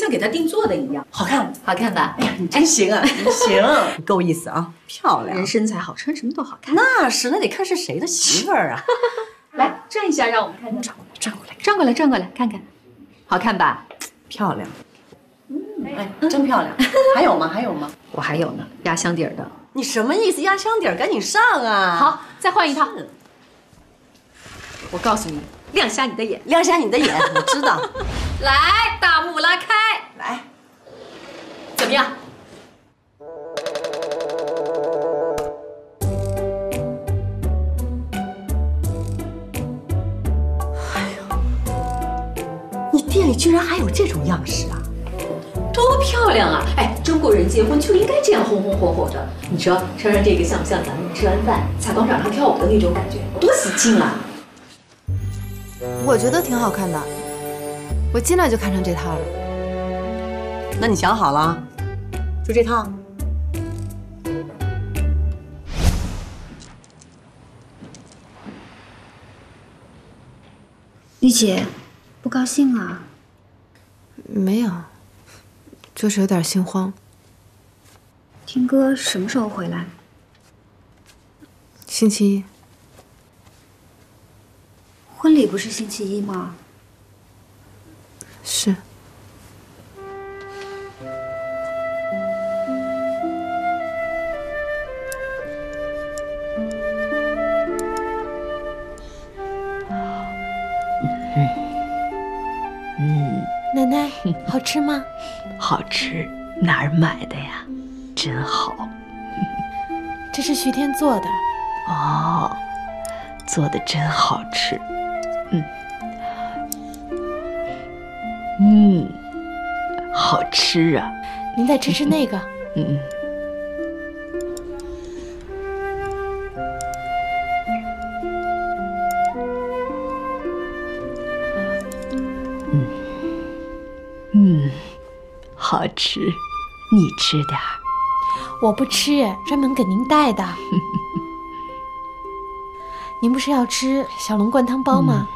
像给她定做的一样，好看，好看吧？ 哎呀，你真行啊，你行，你够意思啊，漂亮。 人身材好，穿什么都好看。 那是，那得看是谁的媳妇儿啊。 来转一下，让我们看看。转过来，看看，好看吧？ 漂亮。哎，真漂亮。还有吗？ 我还有呢，压箱底儿的。 你什么意思？压箱底儿，赶紧上啊！ 好，再换一套。我告诉你，亮瞎你的眼， 亮瞎你的眼，我知道。 来，大幕拉开， 来， 怎么样？ 你店里居然还有这种样式啊！ 多漂亮啊！哎，中国人结婚就应该这样红红火火的。你说穿上这个像不像咱们吃完饭在广场上跳舞的那种感觉？多喜庆啊！ 我觉得挺好看的，我进来就看上这套了。 那你想好了？就这套？ 玉姐，不高兴啊？ 没有，就是有点心慌。 听哥什么时候回来？ 星期一。 婚礼不是星期一吗？ 是。奶奶，好吃吗？ 好吃，哪儿买的呀？真好。 这是徐天做的。 哦，做的真好吃。好吃啊！ 您再吃吃那个。 好吃，你吃点儿。 我不吃，专门给您带的。您不是要吃小笼灌汤包吗？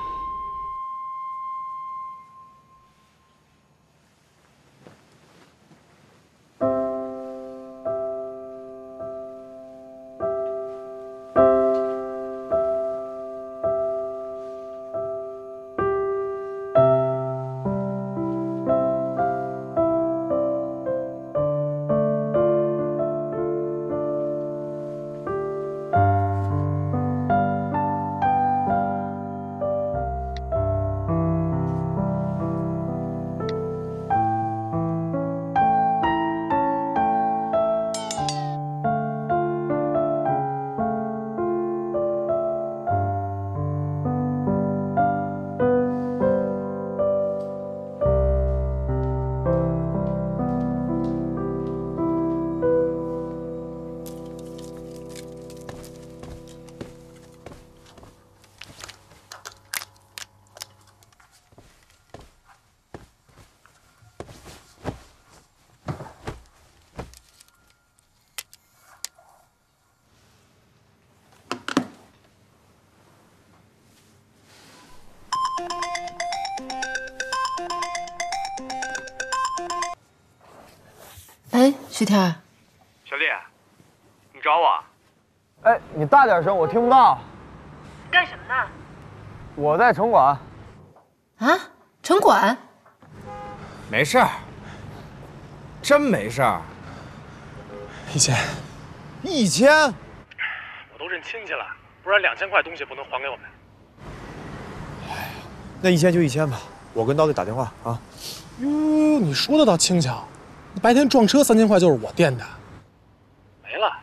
哎，徐天儿， 小丽，你找我？ 哎，你大点声，我听不到。 干什么呢？ 我在城管。 啊，城管？ 没事儿，真没事儿。1000， 我都认亲戚了，不然2000块东西不能还给我们。 那1000就1000吧，我跟刀队打电话啊。 哟，你说的倒轻巧，白天撞车3000块就是我垫的。 没了。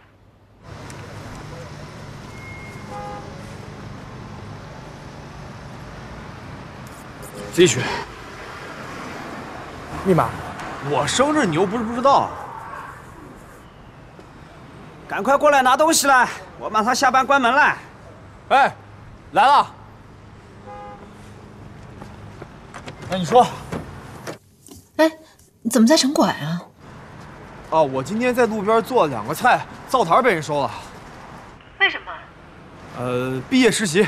自己取。密码。我生日你又不是不知道。 赶快过来拿东西来，我马上下班关门了。 哎，来了。那你说。 哎，你怎么在城管啊？ 哦，我今天在路边做了2个菜，灶台被人收了。 为什么？ 毕业实习。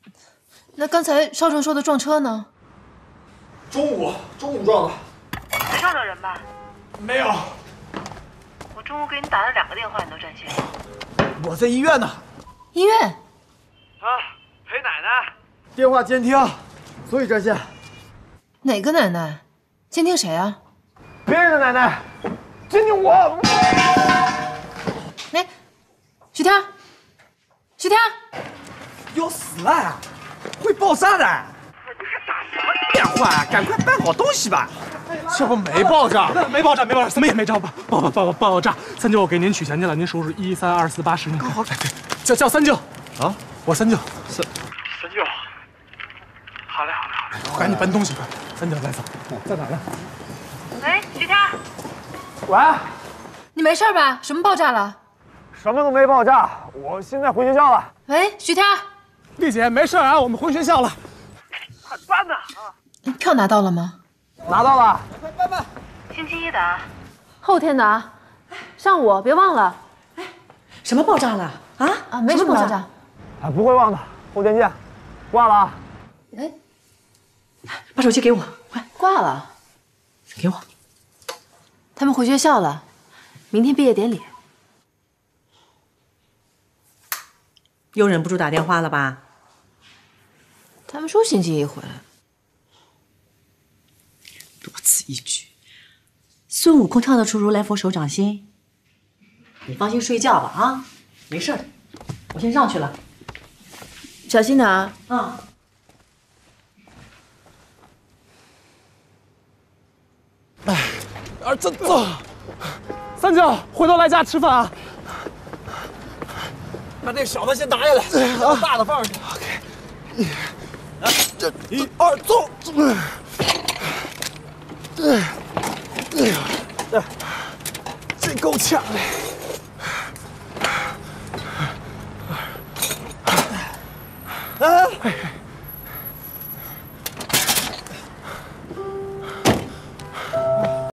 那刚才少成说的撞车呢？ 中午撞的。 上的人吧？ 没有， 我中午给你打了2个电话，你都占线。 我在医院呢。 医院？ 啊，陪奶奶。 电话监听，所以占线。 哪个奶奶？监听谁啊？ 别人的奶奶，监听我。 哎，徐天，徐天， 要死了，会爆炸的！你还打什么电话？赶快搬好东西吧。 这不没爆炸，没爆炸，没爆炸，什么也没炸，爆炸！三舅，我给您取钱去了，您数数1、3、2、4、8、10。好，叫三舅啊，我三舅。 三舅，好嘞。 赶紧搬东西吧，三舅来走，在哪呢？ 喂，徐天。 喂， 你没事吧？什么爆炸了？ 什么都没爆炸，我现在回学校了。 喂，徐天， 丽姐，没事啊，我们回学校了。 快搬呐！ 票拿到了吗？ 拿到了。 快搬！ 星期一的啊。 后天的啊，上午别忘了。 什么爆炸了？啊， 没什么爆炸。 啊，不会忘的，后天见。挂了啊。 哎， 把手机给我，快挂了。 给我。 他们回学校了，明天毕业典礼。 又忍不住打电话了吧？ 他们说星期一回来。 多此一举。孙悟空跳得出如来佛手掌心。你放心睡觉吧啊，没事的。我先上去了。 小心点啊。 啊。 哎，走。三舅，回头来家吃饭啊。 把那小的先拿下来，把大的放上去。 OK。 这1、2，走。真够呛的。哎。